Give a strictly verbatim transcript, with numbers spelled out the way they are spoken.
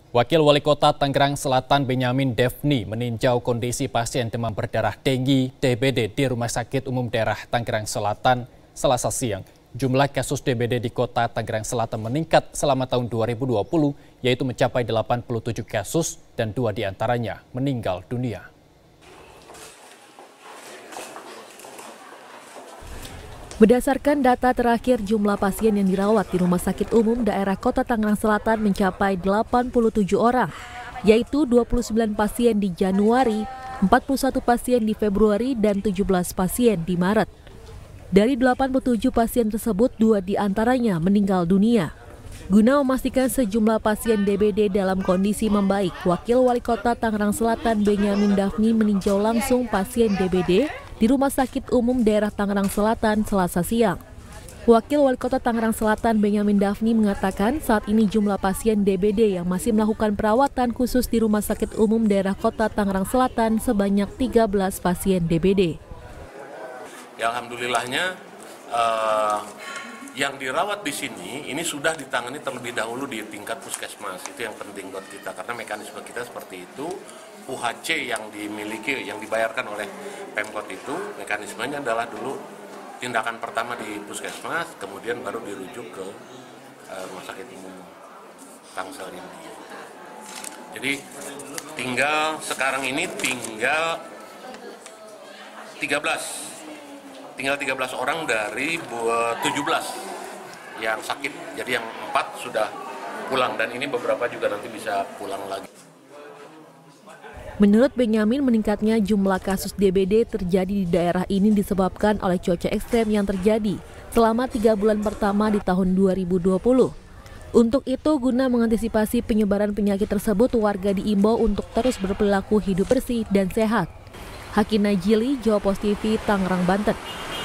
Wakil Wali Kota Tangerang Selatan Benyamin Devni meninjau kondisi pasien demam berdarah Denggi D B D di Rumah Sakit Umum Daerah Tangerang Selatan Selasa siang. Jumlah kasus D B D di Kota Tangerang Selatan meningkat selama tahun dua ribu dua puluh, yaitu mencapai delapan puluh tujuh kasus dan dua diantaranya meninggal dunia. Berdasarkan data terakhir, jumlah pasien yang dirawat di Rumah Sakit Umum Daerah Kota Tangerang Selatan mencapai delapan puluh tujuh orang, yaitu dua puluh sembilan pasien di Januari, empat puluh satu pasien di Februari, dan tujuh belas pasien di Maret. Dari delapan puluh tujuh pasien tersebut, dua diantaranya meninggal dunia. Guna memastikan sejumlah pasien D B D dalam kondisi membaik, Wakil Wali Kota Tangerang Selatan Benyamin Devni meninjau langsung pasien D B D di Rumah Sakit Umum Daerah Tangerang Selatan Selasa siang. Wakil Wali Kota Tangerang Selatan Benyamin Devni mengatakan saat ini jumlah pasien D B D yang masih melakukan perawatan khusus di Rumah Sakit Umum Daerah Kota Tangerang Selatan sebanyak tiga belas pasien D B D. Ya, alhamdulillahnya uh, yang dirawat di sini ini sudah ditangani terlebih dahulu di tingkat puskesmas. Itu yang penting buat kita karena mekanisme kita seperti itu. U H C yang dimiliki, yang dibayarkan oleh Pemkot itu, mekanismenya adalah dulu tindakan pertama di puskesmas, kemudian baru dirujuk ke uh, Rumah Sakit Umum Tangsel ini. Jadi tinggal sekarang ini tinggal tiga belas, tinggal tiga belas orang dari tujuh belas yang sakit. Jadi yang empat sudah pulang dan ini beberapa juga nanti bisa pulang lagi. Menurut Benyamin, meningkatnya jumlah kasus D B D terjadi di daerah ini disebabkan oleh cuaca ekstrem yang terjadi selama tiga bulan pertama di tahun dua ribu dua puluh. Untuk itu, guna mengantisipasi penyebaran penyakit tersebut, warga diimbau untuk terus berperilaku hidup bersih dan sehat. Hakin Najili, Jawa Pos T V, Tangerang, Banten.